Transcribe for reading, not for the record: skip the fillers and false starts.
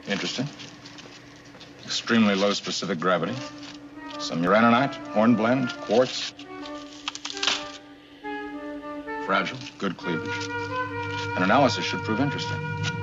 Interesting. Extremely low specific gravity. Some uraninite, hornblende, quartz. Fragile, good cleavage. An analysis should prove interesting.